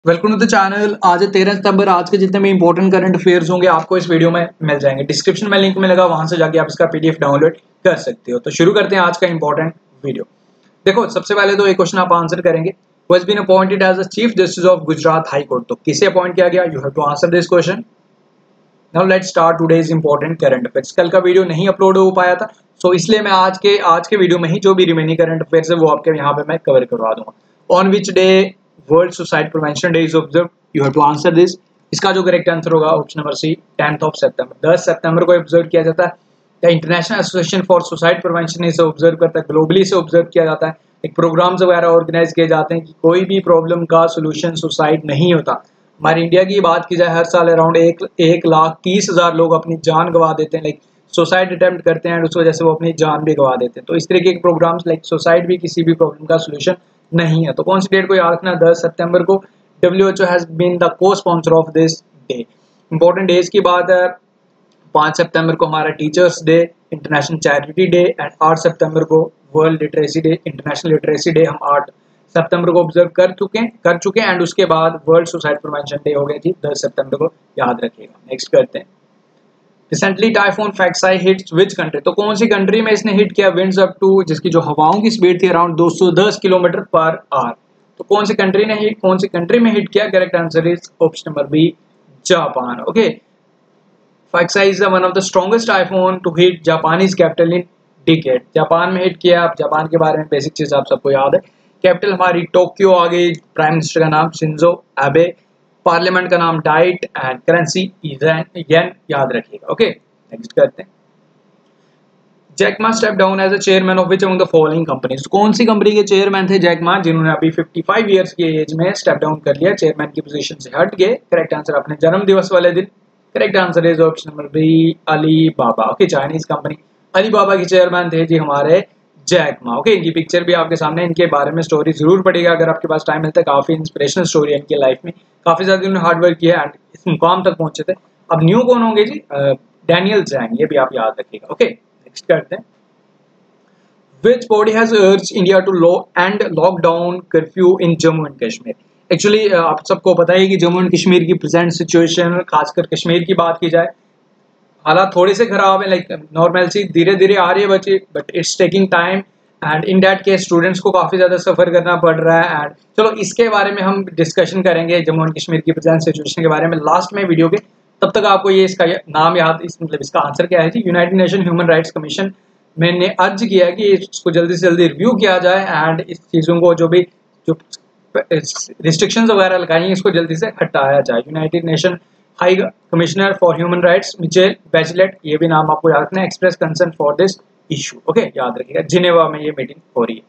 Welcome to the channel. आज है 13 सितंबर। आज के जितने भी इंपॉर्टेंट करंट अफेयर्स होंगे आपको इस वीडियो में मिल जाएंगे। डिस्क्रिप्शन में लिंक मिलेगा, वहां से जाके आप इसका पीडीएफ डाउनलोड कर सकते हो। तो शुरू करते हैं आज का इंपॉर्टेंट वीडियो। देखो, सबसे पहले तो एक क्वेश्चन आप आंसर करेंगे। Who has been appointed as the chief justice of Gujarat high court. तो किसे अपॉइंट किया गया? You have to answer this question. Now let's start today's important current affairs. कल का वीडियो नहीं अपलोड हो पाया था, सो इसलिए मैं आज के वीडियो में ही जो भी रिमेनिंग करंट अफेयर्स है वो आपके यहाँ पे मैं कवर करवा दूंगा। On which day world suicide prevention day is observe? You have to answer this. इसका जो करेक्ट आंसर होगा option number C, 10th of सितंबर। 10 सितंबर को ऑब्जर्व किया जाता है। The international association for suicide prevention इसे ऑब्जर्व करता है, ग्लोबली से ऑब्जर्व किया जाता है। एक प्रोग्राम्स वगैरह ऑर्गेनाइज किए जाते हैं कि कोई भी प्रॉब्लम का सोल्यूशन सुसाइड नहीं होता। हमारे इंडिया की बात की जाए, हर साल अराउंड 1,30,000 लोग अपनी जान गंवा देते हैं, लाइक सुसाइड अटेम्प्ट करते हैं और उस वजह से वो अपनी जान भी गंवा देते हैं। तो इस तरीके के प्रोग्राम्स लाइक सुसाइड भी किसी भी प्रॉब्लम का सोल्यूशन नहीं है। तो कौन सी डेट को याद रखना? 10 सितंबर को। WHO has been the co sponsor of this day. Important days की बात है, 5 सितंबर को हमारा teachers day, international charity day, and 8 सितंबर को world literacy day, international literacy day हम 8 सितंबर को ऑब्जर्व कर चुके एंड उसके बाद वर्ल्ड सुसाइड प्रिवेंशन डे हो गया जी 10 सितंबर को, याद रखिएगा। नेक्स्ट करते हैं। Recently typhoon Faxai hits which country. तो कौन सी कंट्री में इसने हिट किया? विंड्स अप टू, जिसकी जो हवाओं की स्पीड थी अराउंड 210 किलोमीटर पर आवर। तो कौन सी कंट्री में हिट किया? Correct answer is option number B, Japan. Okay, Faxai is one of the strongest typhoon to hit Japanese capital in decade. Japan में हिट किया। आप जापान के बारे में बेसिक चीज आप सबको याद है। कैपिटल हमारी टोक्यो आ गई, प्राइम मिनिस्टर का नाम शिंजो एबे, पार्लियामेंट का नाम डाइट, एंड करेंसी येन, याद रखिएगा। ओके, नेक्स्ट करते हैं। Jack Ma step down as a chairman of which among the following companies. कौन सी कंपनी के चेयरमैन थे जैक मा, जिन्होंने अभी 55 ईयर्स की एज में स्टेप डाउन कर लिया, चेयरमैन की पोजीशन से हट गए? करेक्ट आंसर अपने जन्म दिवस वाले दिन। Correct answer is option number B, Alibaba. Okay, Chinese company Alibaba के चेयरमैन थे जी हमारे जैक मा। ओके, इनकी पिक्चर भी आपके सामने, इनके बारे में स्टोरी जरूर पढ़ेगा अगर आपके पास टाइम मिलता है। काफी इंस्पिरेशनल स्टोरी है इनकी लाइफ में, काफी ज्यादा उन्होंने हार्डवर्क किया एंड इस मुकाम तक पहुंचे थे। अब न्यू कौन होंगे जी? डैनियल जैंग, ये भी आप याद रखिएगा। ओके, नेक्स्ट करते हैं। Which body has urged India to end lockdown curfew in Jammu and Kashmir? Actually आप सबको पता है कि जम्मू एंड कश्मीर की प्रेजेंट सिचुएशन, खासकर कश्मीर की बात की जाए, हालात थोड़े से खराब है। लाइक नॉर्मलसी धीरे धीरे आ रही है बच्चे, but it's taking time and in that case students को काफ़ी ज़्यादा सफ़र करना पड़ रहा है। एंड चलो इसके बारे में हम डिस्कशन करेंगे, जम्मू एंड कश्मीर की प्रेजेंट सिचुएशन के बारे में लास्ट में वीडियो के। तब तक आपको ये इसका नाम याद, मतलब इसका आंसर क्या है जी? United nation human rights commission मैंने अर्ज किया कि इसको जल्दी से जल्दी रिव्यू किया जाए एंड इस चीज़ों को जो रिस्ट्रिक्शंस वगैरह लगाई हैं इसको जल्दी से हटाया जाए। United nation high commissioner for human rights Michelle Bachelet, ये भी नाम आपको याद रखना है, express concern for this issue. Okay, याद रखिएगा, जिनेवा में ये मीटिंग हो रही है।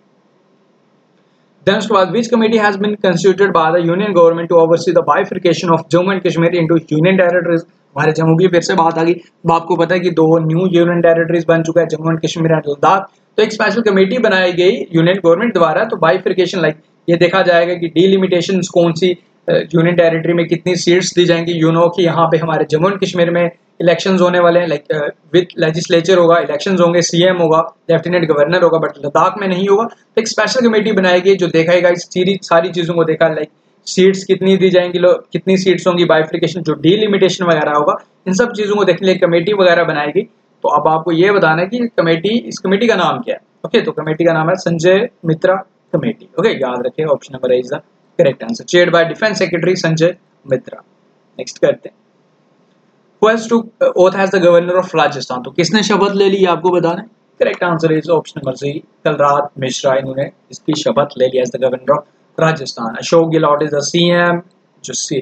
देन उसके बाद which committee has been constituted by the union government to oversee the bifurcation of Jammu and Kashmir into union territories. हमारे जम्मू की फिर से बात आ गई। अब आपको पता है कि 2 न्यू यूनियन टेरिटरीज बन चुका है, जम्मू एंड कश्मीर एंड लद्दाख। तो एक स्पेशल कमेटी बनाई गई यूनियन गवर्नमेंट द्वारा। तो बाइफिकेशन लाइक ये देखा जाएगा कि डिलिमिटेशंस कौन सी यूनियन टेरिटरी में कितनी सीट्स दी जाएंगी। यू नो कि यहाँ पे हमारे जम्मू एंड कश्मीर में इलेक्शंस होने वाले हैं, लाइक विद लेजिस्लेचर होगा, इलेक्शंस होंगे, सीएम होगा, लेफ्टिनेंट गवर्नर होगा, बट लद्दाख में नहीं होगा। तो एक स्पेशल कमेटी बनाई गई जो देखेगा इस सारी चीज़ों को, देखा लाइक सीट्स कितनी दी जाएंगी, कितनी सीट्स होंगी, बाइफिकेशन जो डिलिमिटेशन वगैरह होगा, इन सब चीज़ों को देखने के लिए कमेटी वगैरह बनाएगी। तो अब आपको ये बताना है कि इस कमेटी का नाम क्या है। ओके, तो कमेटी का नाम है संजय मित्रा कमेटी। ओके, याद रखिएगा, option number is the correct answer, chaired by defence secretary Sanjay Mitra. Next करते हैं। Who has took oath as the governor of Rajasthan. तो किसने शपथ ले ली आपको बताना है। Correct answer is option number C, Kalraj Mishra, इन्होंने इसकी शपथ ले ली as the governor of Rajasthan. Ashok Gehlot is the CM, जो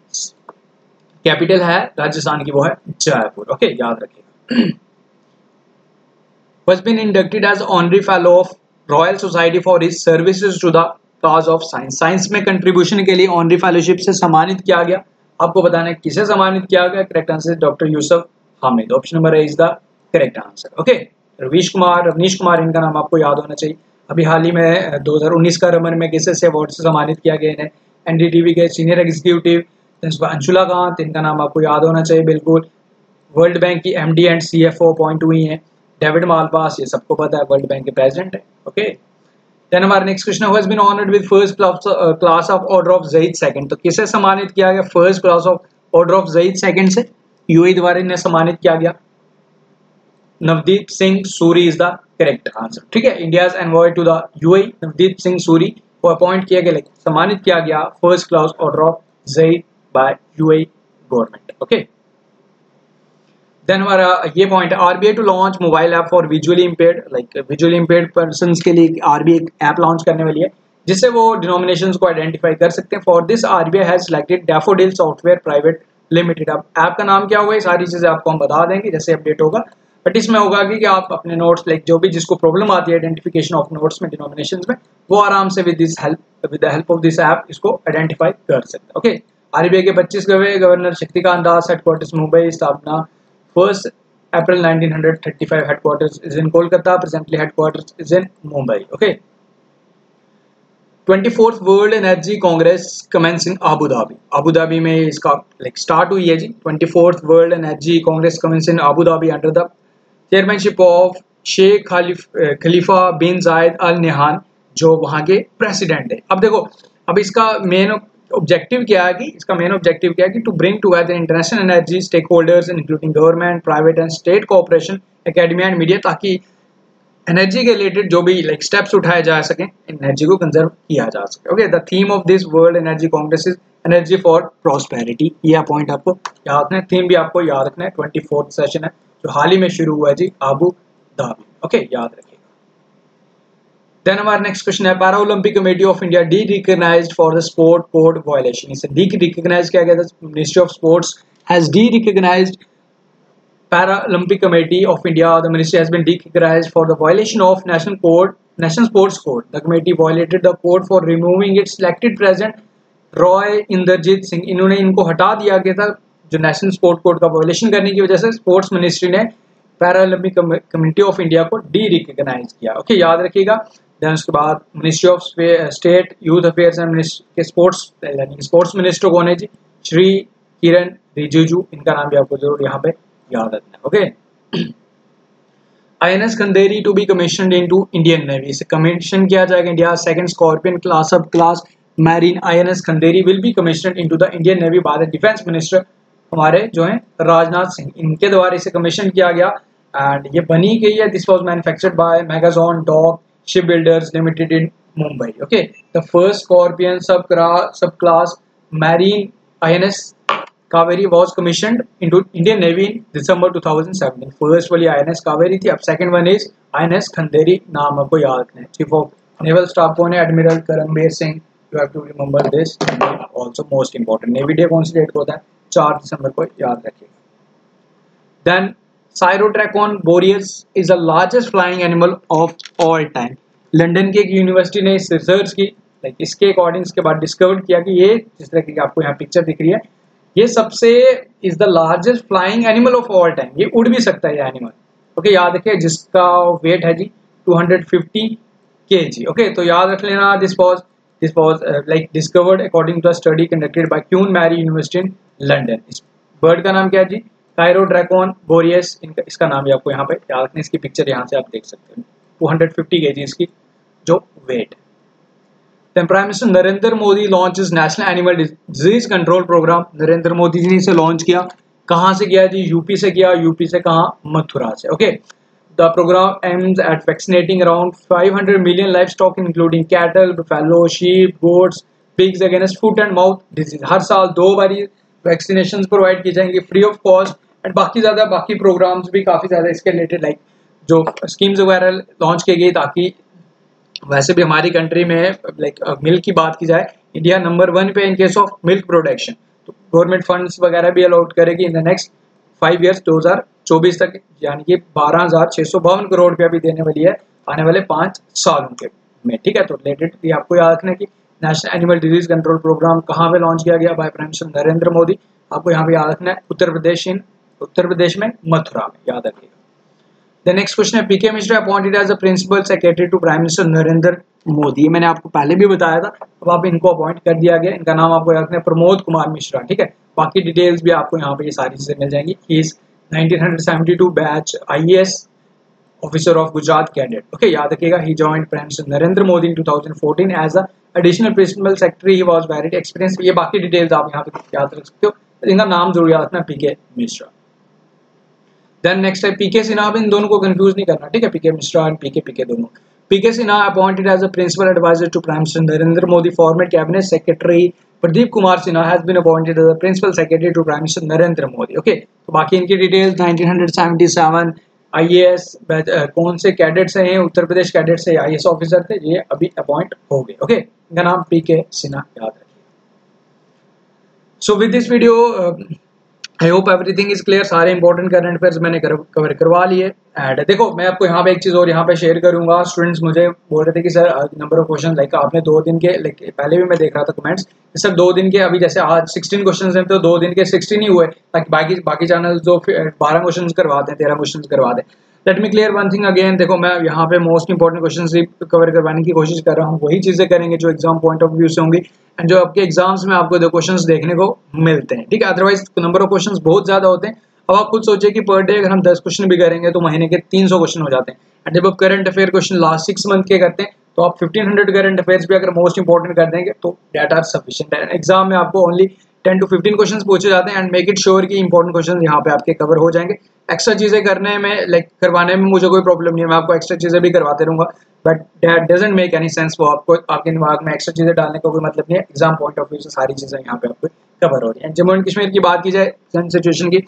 कैपिटल है राजस्थान की वो है जयपुर। ओके, याद रखिएगा। Was been inducted as honorary fellow of Royal Society for his services to the cause of science। Science में कंट्रीब्यूशन के लिए ऑनरी फेलोशिप से सम्मानित किया गया। आपको बताना है किसे सम्मानित किया गया। Correct answer doctor Yusuf Hamied, option number is the correct answer. Okay, Ravish Kumar इनका नाम आपको याद होना चाहिए। अभी हाल ही में 2019 का रमन में किसे अवार्ड से सम्मानित किया गया इन्हें? एनडीटीवी के सीनियर एग्जीक्यूटिव। अंशुला कांत, इनका नाम आपको याद होना चाहिए बिल्कुल। वर्ल्ड बैंक की एमडी एंड सीएफओ अपॉइंट हुई हैं। डेविड मालपास, ये सबको पता है, वर्ल्ड बैंक के प्रेसिडेंट है। ओके, देन हमारा next question, who has been honoured with first class of order of Zayed second, तो किसे सम्मानित किया गया first class of order of Zayed second से? यूएई द्वारा इन्हें सम्मानित किया गया। Navdeep Singh Suri is the correct answer, ठीक है। India's envoy to the UAE, Navdeep Singh Suri को अपॉइंट किया गया, सम्मानित किया गया first class order of Zayed by UAE government, okay. Then हमारा ये पॉइंट है, RBI to launch mobile app for visually impaired, like visually impaired persons के लिए आरबीआई एक ऐप लॉन्च करने वाली है जिससे वो डिनोमिनेशंस को आइडेंटिफाई कर सकते हैं। For this RBI has selected Daffodil software private limited. अब ऐप का नाम क्या होगा, ये सारी चीजें आपको हम बता देंगे जैसे अपडेट होगा, बट इसमें होगा कि आप अपने नोट्स लाइक जो भी जिसको प्रॉब्लम आती है आइडेंटिफिकेशन ऑफ नोट्स में डिनोमिनेशंस में, वो आराम से with the help of this app इसको आइडेंटिफाई कर सकते हैं, ओके। आरबीआई के 25 गवर्नर शक्तिकांत दास, हेडक्वार्टर्स मुंबई, स्थापना 1 April 1935, headquarters is in Kolkata, presently headquarters is in Mumbai, okay. 24th World Energy Congress commenced in Abu Dhabi. Abu Dhabi में इसका like start हुई है जी। 24th World Energy Congress commenced in Abu Dhabi under the chairmanship of Sheikh खलीफा बिन जायद अल नहान, जो वहाँ के president है। अब देखो, अब इसका मेन ऑब्जेक्टिव क्या है कि to bring together international energy stakeholders including government, private and state cooperation, academia and media, ताकि एनर्जी के रिलेटेड जो भी लाइक स्टेप्स उठाए जा सकें, एनर्जी को कंजर्व किया जा सके, okay. The theme of this world energy congress is energy for prosperity. यह पॉइंट आपको याद रखना है, थीम भी आपको याद रखना है। 24th सेशन है जो हाल ही में शुरू हुआ है जी, आबू धाबी, ओके, याद रखिए। देन हमारा नेक्स्ट क्वेश्चन है, para olympic committee of India derecognised for the sport code violation. इसे डी रिकॉग्नाइज किया गया था, ministry of sports has derecognised para olympic committee of India, the ministry has been derecognised for the violation of national sports code. The committee violated the code for removing its selected president Roy Indrajit Singh. इन्होंने इनको हटा दिया गया था जो national sport code का violation करने की वजह से स्पोर्ट्स मिनिस्ट्री ने para olympic committee of India को डी रिकॉग्नाइज किया, ओके, याद रखिएगा। देन उसके बाद ministry of state youth affairs and sports minister कौन है जी, श्री किरण रिजिजू, इनका नाम भी आपको जरूर यहाँ पे याद रखना है, okay. INS Khanderi to be commissioned into Indian navy, इसे कमीशन किया जाएगा India second scorpion class sub class marine INS Khanderi will be commissioned into the Indian navy by the defence minister, हमारे जो हैं राजनाथ सिंह, इनके द्वारा इसे कमीशन किया गया एंड ये बनी गई है। This was manufactured by Mazagon dock ship builders limited in Mumbai, okay. The first scorpion sub class marine INS Kaveri was commissioned into Indian navy in December 2017। First वाली आईएनएस कावेरी थी, अब second one is INS Khanderi, नाम आपको याद रखना है। चीफ ऑफ नेवल स्टाफ कौन है, admiral Karambir Singh, you have to remember this, also most important. Navy day कौन सी डेट को होता है, 4 दिसंबर को, याद रखिएगा। Then Cryodrakon boreas is the largest flying animal of all time. London की एक यूनिवर्सिटी ने इस रिसर्च की, लाइक इसके अकॉर्डिंग इसके बाद डिस्कवर किया कि ये जिस तरह की आपको यहाँ पिक्चर दिख रही है, ये सबसे is the largest flying animal of all time, ये उड़ भी सकता है ये एनिमल, ओके, याद रखिए, जिसका वेट है जी 250 kg, ओके। तो याद रख लेना, this was like discovered according to a study conducted by Queen Mary University in London। इस बर्ड का नाम क्या है जी, कायरोड्रैकोन बोरियस, इसका नाम भी आपको यहाँ पे याद रखना, इसकी पिक्चर यहाँ से आप देख सकते हैं, 250 kg इसकी जो weight. Then Prime Minister Narendra Modi launches national animal disease control programme. Narendra Modi ji ने इसे लॉन्च किया, कहाँ से किया जी, यूपी से किया, यूपी से कहाँ, मथुरा से, okay. The program aims at vaccinating around 500 million livestock including cattle, buffalo, sheep, goats, pigs against foot and mouth disease। हर साल 2 बारी वैक्सीनेशन प्रोवाइड की जाएंगी फ्री ऑफ कॉस्ट, एंड बाकी प्रोग्राम्स भी काफ़ी ज़्यादा इसके रिलेटेड लाइक जो स्कीम्स वगैरह लॉन्च की गई, ताकि वैसे भी हमारी कंट्री में लाइक मिल्क की बात की जाए, इंडिया नंबर 1 पे in case of milk production, तो गवर्नमेंट फंड्स वगैरह भी अलॉट करेगी इन द नेक्स्ट 5 ईयर्स 2024 तक, यानी कि 12,652 करोड़ रुपया भी देने वाली है आने वाले 5 सालों के में, ठीक है। तो रिलेटेड भी आपको याद रखना कि national animal disease control programme कहाँ पे लॉन्च किया गया, by prime minister Narendra Modi, आपको यहाँ पे याद रखना है, उत्तर प्रदेश में मथुरा में, याद रखिएगा। द नेक्स्ट क्वेश्चन है, PK Mishra appointed as a principal secretary to prime minister Narendra Modi. मैंने आपको पहले भी बताया था, अब आप इनको अपॉइंट कर दिया गया, इनका नाम आपको याद रखना है, प्रमोद कुमार मिश्रा, ठीक है। बाकी डिटेल्स भी आपको यहाँ पे ये सारी चीजें मिल जाएंगी। He is 1972 batch IAS officer of Gujarat cadet. Okay, याद रखिएगा। He joined prime minister Narendra Modi in 2014 as a additional principal secretary. He was very experience. ये बाकी डिटेल्स आप यहाँ पे याद रख सकते हो, इनका नाम जरूर याद रखना, पीके मिश्रा। देन नेक्स्ट है पीके सिन्हा। इन दोनों को कंफ्यूज नहीं करना, ठीक है, पीके मिश्रा एंड पीके दोनों। PK Sinha appointed as a principal adviser to prime minister Narendra Modi. Former cabinet secretary Pradeep Kumar Sinha has been appointed as a principal secretary to prime minister Narendra Modi. Okay, तो बाकी इनकी डिटेल्स 1977 IAS कौन से कैडेट से हैं, उत्तर प्रदेश कैडेट से IAS ऑफिसर थे, ये अभी अपॉइंट हो गए। ओके, इनका नाम पीके सिन्हा याद रखिए। So with this video I hope everything is clear. सारे इंपॉर्टेंट करंट अफेयर्स मैंने कवर करवा लिए। एंड देखो, मैं आपको यहाँ पे एक चीज़ और यहाँ पे शेयर करूंगा। स्टूडेंट्स मुझे बोल रहे थे कि sir number of question like आपने 2 दिन के, पहले भी मैं देख रहा था कमेंट्स, सर 2 दिन के अभी जैसे आज 16 क्वेश्चन हैं तो 2 दिन के 16 ही हुए, ताकि बाकी चैनल जो 12 क्वेश्चन करवाते हैं, 13 क्वेश्चन करवा दें। Let me clear one thing again. देखो, मैं यहाँ पे मोस्ट इंपॉर्टेंट क्वेश्चन कवर करवाने की कोशिश कर रहा हूँ, वही चीज़ें करेंगे जो एग्जाम पॉइंट ऑफ व्यू से होंगी एंड जो आपके एग्जाम्स में आपको 2 क्वेश्चंस देखने को मिलते हैं, ठीक है। अदरवाइज नंबर ऑफ क्वेश्चंस बहुत ज़्यादा होते हैं। अब आप खुद सोचिए कि पर डे अगर हम 10 क्वेश्चन भी करेंगे तो महीने के 300 क्वेश्चन हो जाते हैं। एंड जब आप current affair question last 6 month के करते हैं तो आप 1500 करंट अफेयर्स भी अगर मोस्ट इंपॉर्टेंट कर देंगे तो डेट आर सफिशिएंट है। एग्जाम में आपको ओनली 10 to 15 क्वेश्चन पूछे जाते हैं एंड मेक इट श्योर कि इंपॉर्टेंट क्वेश्चन यहाँ पे आपके कवर हो जाएंगे। एक्स्ट्रा चीज़ें करने में करवाने में मुझे कोई प्रॉब्लम नहीं है, मैं आपको एक्स्ट्रा चीज़ें भी करवाते रहूँगा, but that doesn't make any sense. वो आपको आपके दिमाग में एक्स्ट्रा चीज़ें डालने का कोई मतलब नहीं है। एग्जाम पॉइंट ऑफ व्यू से सारी चीज़ें यहाँ पे आपको कवर हो रही हैं। जम्मू एंड कश्मीर की बात की जाए सिचुएशन की,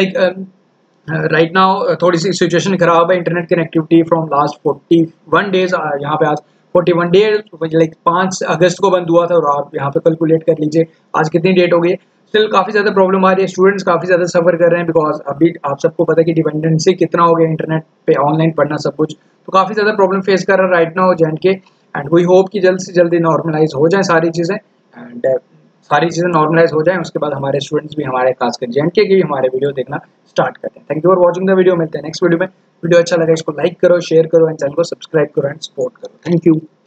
राइट नाउ थोड़ी सी सिचुएशन खराब है। Internet connectivity from last 41 days, यहाँ पे आज 41 डेज 5 अगस्त को बंद हुआ था और आप यहाँ पे कैलकुलेट कर लीजिए आज कितनी डेट हो गई है। स्टिल काफ़ी ज़्यादा प्रॉब्लम आ रही है, स्टूडेंट्स काफ़ी ज़्यादा सफ़र कर रहे हैं, बिकॉज अभी आप सबको पता है कि डिपेंडेंसी कितना हो गया इंटरनेट पे, ऑनलाइन पढ़ना सब कुछ, तो काफ़ी ज़्यादा प्रॉब्लम फेस कर रहा है right now J&K। And we hope कि जल्द से जल्दी नॉर्मलाइज हो जाए सारी चीज़ें, एंड सारी चीज़ें नॉर्मलाइज हो जाए, उसके बाद हमारे स्टूडेंट्स भी, हमारे खासकर J&K की भी हमारे वीडियो देखना स्टार्ट करते हैं। Thank you for watching the video. मिलते हैं नेक्स्ट वीडियो में। वीडियो अच्छा लगा इसको लाइक करो, शेयर करो एंड चैनल को सब्सक्राइब करो एंड सपोर्ट करो। Thank you.